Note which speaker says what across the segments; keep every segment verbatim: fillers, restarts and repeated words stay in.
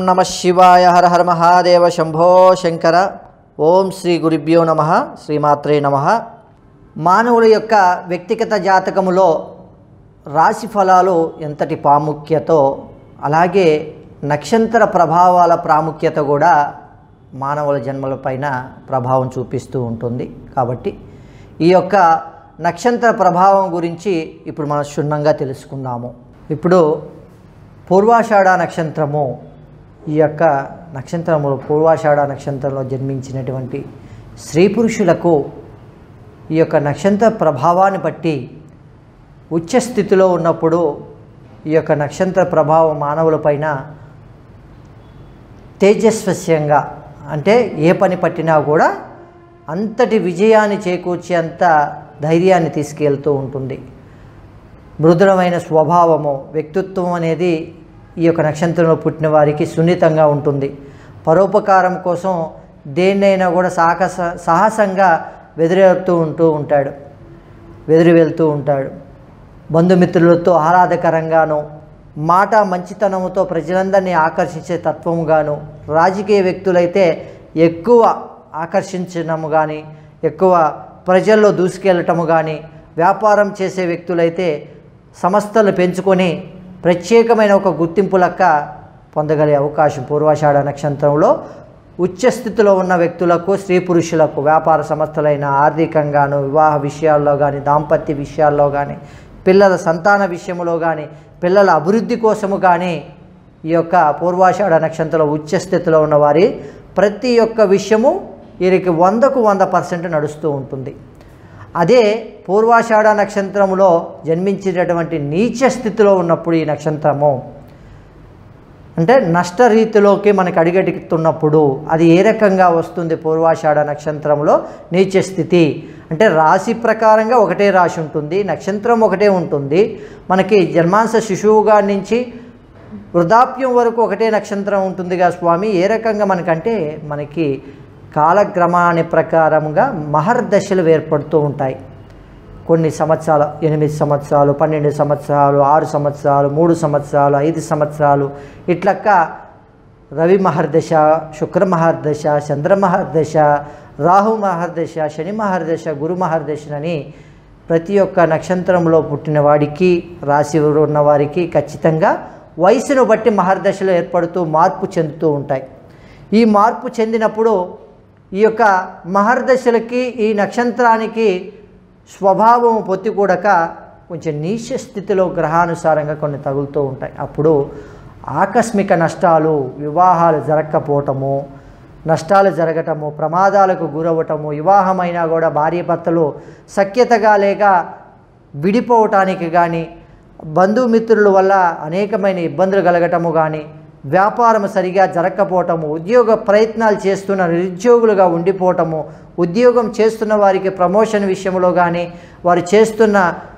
Speaker 1: నమ శివాయ. హర హర మహాదేవ. శంభో శంకర. ఓం శ్రీ గురుభ్యో నమ. శ్రీమాత్రే నమ. మానవుల యొక్క వ్యక్తిగత జాతకములో రాశి ఫలాలు ఎంతటి ప్రాముఖ్యతో, అలాగే నక్షత్ర ప్రభావాల ప్రాముఖ్యత కూడా మానవుల జన్మలపైన ప్రభావం చూపిస్తూ ఉంటుంది. కాబట్టి ఈ యొక్క నక్షత్ర ప్రభావం గురించి ఇప్పుడు మనం క్షుణ్ణంగా తెలుసుకుందాము. ఇప్పుడు పూర్వాషాఢ నక్షత్రము, ఈ యొక్క నక్షత్రములో పూర్వాషాఢ నక్షత్రంలో జన్మించినటువంటి స్త్రీ పురుషులకు ఈ యొక్క నక్షత్ర ప్రభావాన్ని బట్టి ఉచ్చ స్థితిలో ఉన్నప్పుడు ఈ యొక్క నక్షత్ర ప్రభావం మానవులపైన తేజస్వస్యంగా, అంటే ఏ పని పట్టినా కూడా అంతటి విజయాన్ని చేకూర్చేంత ధైర్యాన్ని తీసుకెళ్తూ ఉంటుంది. మృదులమైన స్వభావము, వ్యక్తిత్వం అనేది ఈ యొక్క నక్షత్రంలో పుట్టిన వారికి సున్నితంగా ఉంటుంది. పరోపకారం కోసం దేన్నైనా కూడా సాహస సాహసంగా వెదిరేస్తూ ఉంటూ ఉంటాడు వెదిరి వెళ్తూ ఉంటాడు. బంధుమిత్రులతో ఆహ్లాదకరంగాను, మాట మంచితనముతో ప్రజలందరినీ ఆకర్షించే తత్వముగాను, రాజకీయ వ్యక్తులైతే ఎక్కువ ఆకర్షించడము కానీ, ఎక్కువ ప్రజల్లో దూసుకెళ్ళటము కానీ, వ్యాపారం చేసే వ్యక్తులైతే సంస్థలు పెంచుకొని ప్రత్యేకమైన ఒక గుర్తింపు లెక్క పొందగలిగే అవకాశం పూర్వాషాఢ నక్షత్రంలో ఉచ్చస్థితిలో ఉన్న వ్యక్తులకు, స్త్రీ పురుషులకు, వ్యాపార సంస్థలైన ఆర్థికంగాను, వివాహ విషయాల్లో కానీ, దాంపత్య విషయాల్లో కానీ, పిల్లల సంతాన విషయంలో కానీ, పిల్లల అభివృద్ధి కోసము కానీ ఈ యొక్క పూర్వాషాఢ నక్షత్రంలో ఉచ్చస్థితిలో ఉన్న వారి ప్రతి ఒక్క విషయము వీరికి వందకు వంద పర్సెంట్ నడుస్తూ ఉంటుంది. అదే పూర్వాషాఢ నక్షత్రములో జన్మించేటటువంటి నీచ స్థితిలో ఉన్నప్పుడు ఈ నక్షత్రము అంటే నష్టరీతిలోకి మనకు అడిగెడుతున్నప్పుడు అది ఏ రకంగా వస్తుంది? పూర్వాషాఢ నక్షత్రంలో నీచ స్థితి అంటే రాశి ప్రకారంగా ఒకటే రాశి ఉంటుంది, నక్షత్రం ఒకటే ఉంటుంది. మనకి జన్మాంశ శిశువుగా నుంచి వృద్ధాప్యం వరకు ఒకటే నక్షత్రం ఉంటుందిగా స్వామి. ఏ రకంగా మనకంటే మనకి కాలక్రమాన్ని ప్రకారంగా మహర్దశలు ఏర్పడుతూ ఉంటాయి. కొన్ని సంవత్సరాలు, ఎనిమిది సంవత్సరాలు, పన్నెండు సంవత్సరాలు, ఆరు సంవత్సరాలు, మూడు సంవత్సరాలు, ఐదు సంవత్సరాలు, ఇట్లక్క రవి మహర్దశ, శుక్ర మహర్దశ, చంద్ర మహర్దశ, రాహు మహర్దశ, శని మహర్దశ, గురు మహర్దశని ప్రతి ఒక్క నక్షత్రంలో పుట్టిన వాడికి, రాశి ఉన్న వారికి ఖచ్చితంగా వయసును బట్టి మహర్దశలు ఏర్పడుతూ మార్పు చెందుతూ ఉంటాయి. ఈ మార్పు చెందినప్పుడు ఈ యొక్క మహర్దశలకి, ఈ నక్షత్రానికి స్వభావం పొత్తికూడక కొంచెం నీచ స్థితిలో గ్రహానుసారంగా కొన్ని తగులుతూ ఉంటాయి. అప్పుడు ఆకస్మిక నష్టాలు, వివాహాలు జరగకపోవటము, నష్టాలు జరగటము, ప్రమాదాలకు గురవటము, వివాహమైనా కూడా భార్య భర్తలు సఖ్యతగా లేక విడిపోవటానికి కానీ, బంధుమిత్రుల వల్ల అనేకమైన ఇబ్బందులు కలగటము కానీ, వ్యాపారం సరిగా జరగకపోవటము, ఉద్యోగ ప్రయత్నాలు చేస్తున్న నిరుద్యోగులుగా ఉండిపోవటము, ఉద్యోగం చేస్తున్న వారికి ప్రమోషన్ విషయంలో కానీ, వారు చేస్తున్న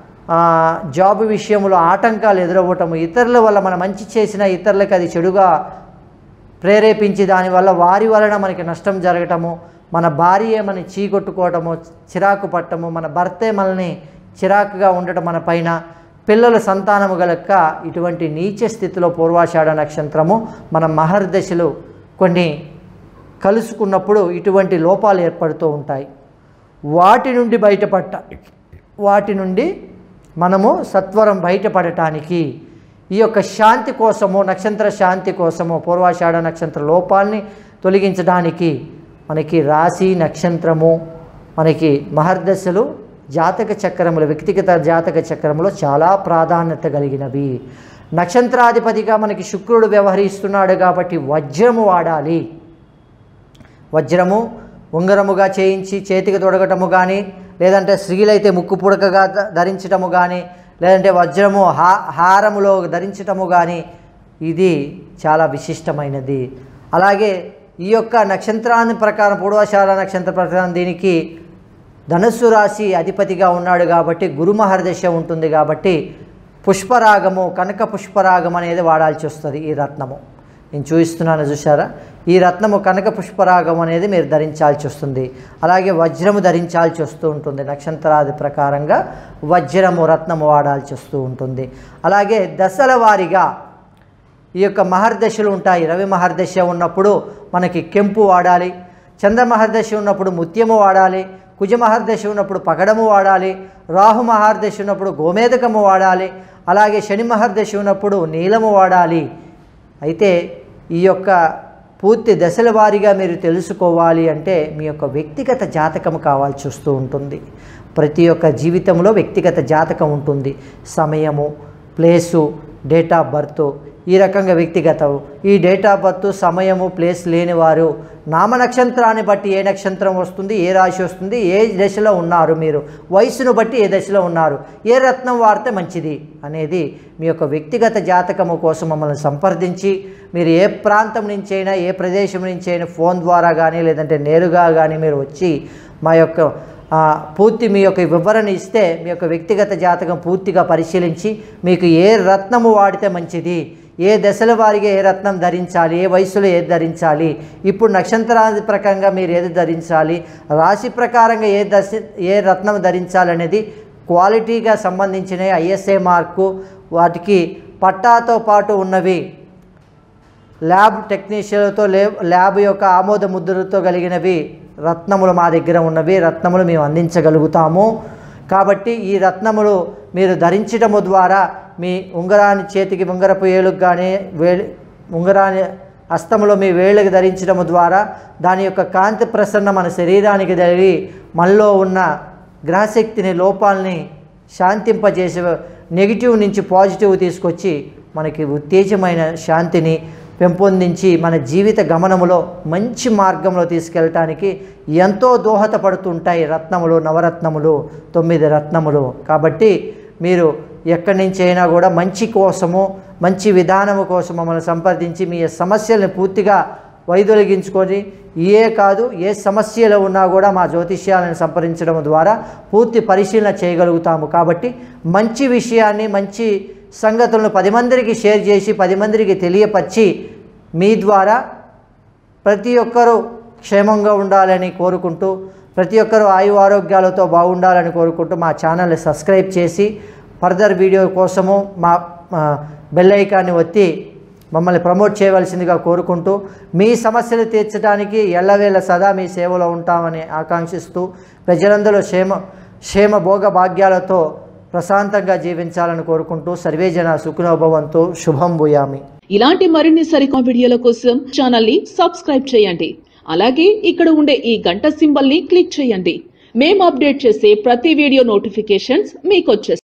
Speaker 1: జాబ్ విషయంలో ఆటంకాలు ఎదురవ్వటము, ఇతరుల వల్ల మనం మంచి చేసిన ఇతరులకు అది చెడుగా ప్రేరేపించి దానివల్ల వారి వలన మనకి నష్టం జరగటము, మన భార్య మనని చీకొట్టుకోవటము, చిరాకు పట్టము, మన భర్తే మనల్ని చిరాకుగా ఉండటం మన పైన, పిల్లల సంతానము గలక ఇటువంటి నీచ స్థితిలో పూర్వాషాఢ నక్షత్రము మన మహర్దశలు కొన్ని కలుసుకున్నప్పుడు ఇటువంటి లోపాలు ఏర్పడుతూ ఉంటాయి. వాటి నుండి బయటపడ్డ వాటి నుండి మనము సత్వరం బయటపడటానికి ఈ యొక్క శాంతి కోసము, నక్షత్ర శాంతి కోసము, పూర్వాషాఢ నక్షత్ర లోపాలని తొలగించడానికి మనకి రాశి, నక్షత్రము, మనకి మహర్దశలు జాతక చక్రములు, వ్యక్తిగత జాతక చక్రములో చాలా ప్రాధాన్యత కలిగినవి. నక్షత్రాధిపతిగా మనకి శుక్రుడు వ్యవహరిస్తున్నాడు కాబట్టి వజ్రము వాడాలి. వజ్రము ఉంగరముగా చేయించి చేతికి తొడగటము కానీ, లేదంటే స్త్రీలైతే ముక్కు పుడకగా ధరించటము కానీ, లేదంటే వజ్రము హా హారములో ధరించటము కానీ ఇది చాలా విశిష్టమైనది. అలాగే ఈ యొక్క నక్షత్రాన్ని ప్రకారం, పూర్వాషాఢ నక్షత్ర ప్రకారం దీనికి ధనుస్సు రాశి అధిపతిగా ఉన్నాడు కాబట్టి గురు మహర్దశ ఉంటుంది కాబట్టి పుష్పరాగము, కనక పుష్పరాగం అనేది వాడాల్సి వస్తుంది. ఈ రత్నము నేను చూపిస్తున్నాను చూసారా, ఈ రత్నము కనక పుష్పరాగం అనేది మీరు ధరించాల్సి వస్తుంది. అలాగే వజ్రము ధరించాల్సి వస్తూ ఉంటుంది. నక్షత్రాది ప్రకారంగా వజ్రము రత్నము వాడాల్సి వస్తూ ఉంటుంది. అలాగే దశల వారీగా ఈ యొక్క మహర్దశలు ఉంటాయి. రవి మహర్దశ ఉన్నప్పుడు మనకి కెంపు వాడాలి, చంద్ర మహర్దశ ఉన్నప్పుడు ముత్యము వాడాలి, కుజ మహర్దశ ఉన్నప్పుడు పగడము వాడాలి, రాహు మహర్దశ ఉన్నప్పుడు గోమేదకము వాడాలి, అలాగే శని మహర్దశ ఉన్నప్పుడు నీలము వాడాలి. అయితే ఈ యొక్క పూర్తి దశల వారీగా మీరు తెలుసుకోవాలి అంటే మీ యొక్క వ్యక్తిగత జాతకం కావాల్సి వస్తూ ఉంటుంది. ప్రతి ఒక్క జీవితంలో వ్యక్తిగత జాతకం ఉంటుంది. సమయము, ప్లేసు, డేట్ ఆఫ్ బర్త్, ఈ రకంగా వ్యక్తిగతం. ఈ డేట్ ఆఫ్ బర్త్, సమయము, ప్లేస్ లేని వారు నామ నక్షత్రాన్ని బట్టి ఏ నక్షత్రం వస్తుంది, ఏ రాశి వస్తుంది, ఏ దశలో ఉన్నారు, మీరు వయసును బట్టి ఏ దశలో ఉన్నారు, ఏ రత్నం వాడితే మంచిది అనేది మీ యొక్క వ్యక్తిగత జాతకము కోసం మమ్మల్ని సంప్రదించి మీరు ఏ ప్రాంతం నుంచి అయినా ఏ ప్రదేశం నుంచి అయినా ఫోన్ ద్వారా కానీ లేదంటే నేరుగా కానీ మీరు వచ్చి మా యొక్క పూర్తి మీ యొక్క వివరణ ఇస్తే మీ యొక్క వ్యక్తిగత జాతకం పూర్తిగా పరిశీలించి మీకు ఏ రత్నము వాడితే మంచిది, ఏ దశల వారిగా ఏ రత్నం ధరించాలి, ఏ వయసులో ఏది ధరించాలి, ఇప్పుడు నక్షత్రాది ప్రకారంగా మీరు ఏది ధరించాలి, రాశి ప్రకారంగా ఏ దశ ఏ రత్నం ధరించాలి అనేది క్వాలిటీగా సంబంధించిన ఐఎస్ఐ మార్కు, వాటికి పట్టాతో పాటు ఉన్నవి ల్యాబ్ టెక్నీషియన్లతో లే ల్యాబ్ యొక్క ఆమోద ముద్రతో కలిగినవి రత్నములు మా దగ్గర ఉన్నవి. రత్నములు మేము అందించగలుగుతాము. కాబట్టి ఈ రత్నములు మీరు ధరించడము ద్వారా మీ ఉంగరాన్ని చేతికి ఉంగరపు ఏలుకు కానీ వేలి ఉంగరాన్ని హస్తములో మీ వేళ్ళకి ధరించడము ద్వారా దాని యొక్క కాంతి ప్రసరణ మన శరీరానికి జరిగి మనలో ఉన్న గ్రహశక్తిని, లోపాలని శాంతింపజేసే నెగిటివ్ నుంచి పాజిటివ్ తీసుకొచ్చి మనకి ఉత్తేజమైన శాంతిని పెంపొందించి మన జీవిత గమనములో మంచి మార్గంలో తీసుకెళ్ళటానికి ఎంతో దోహదపడుతుంటాయి రత్నములు, నవరత్నములు, తొమ్మిది రత్నములు. కాబట్టి మీరు ఎక్కడి నుంచి అయినా కూడా మంచి కోసము, మంచి విధానము కోసం మమ్మల్ని సంప్రదించి మీ సమస్యలను పూర్తిగా వైదొలిగించుకొని ఏ కాదు ఏ సమస్యలు ఉన్నా కూడా మా జ్యోతిష్యాలను సంప్రదించడం ద్వారా పూర్తి పరిశీలన చేయగలుగుతాము. కాబట్టి మంచి విషయాన్ని, మంచి సంగతులను పది మందికి షేర్ చేసి పది మందికి తెలియపరిచి మీ ద్వారా ప్రతి ఒక్కరూ క్షేమంగా ఉండాలని కోరుకుంటూ, ప్రతి ఒక్కరూ ఆయు ఆరోగ్యాలతో బాగుండాలని కోరుకుంటూ మా ఛానల్ని సబ్స్క్రైబ్ చేసి ఫర్దర్ వీడియో కోసము మా బెల్ ఐకాన్ని ఒత్తి మమ్మల్ని ప్రమోట్ చేయవలసిందిగా కోరుకుంటూ, మీ సమస్యలు తీర్చడానికి ఎల్లవేళ సదా మీ సేవలో ఉంటామని ఆకాంక్షిస్తూ ప్రజలందరూ క్షేమ క్షేమ భోగ భాగ్యాలతో ప్రశాంతంగా జీవించాలని కోరుకుంటూ సర్వేజన సుఖినో భవంతు. శుభం భూయామి.
Speaker 2: ఇలాంటి మరిన్ని సరికొత్త వీడియోల కోసం ఛానల్ ని సబ్స్క్రైబ్ చేయండి. అలాగే ఇక్కడ ఉండే ఈ గంట సింబల్ ని క్లిక్ చేయండి. మేము అప్డేట్ చేసే ప్రతి వీడియో నోటిఫికేషన్స్ మీకు వచ్చేస్తాయి.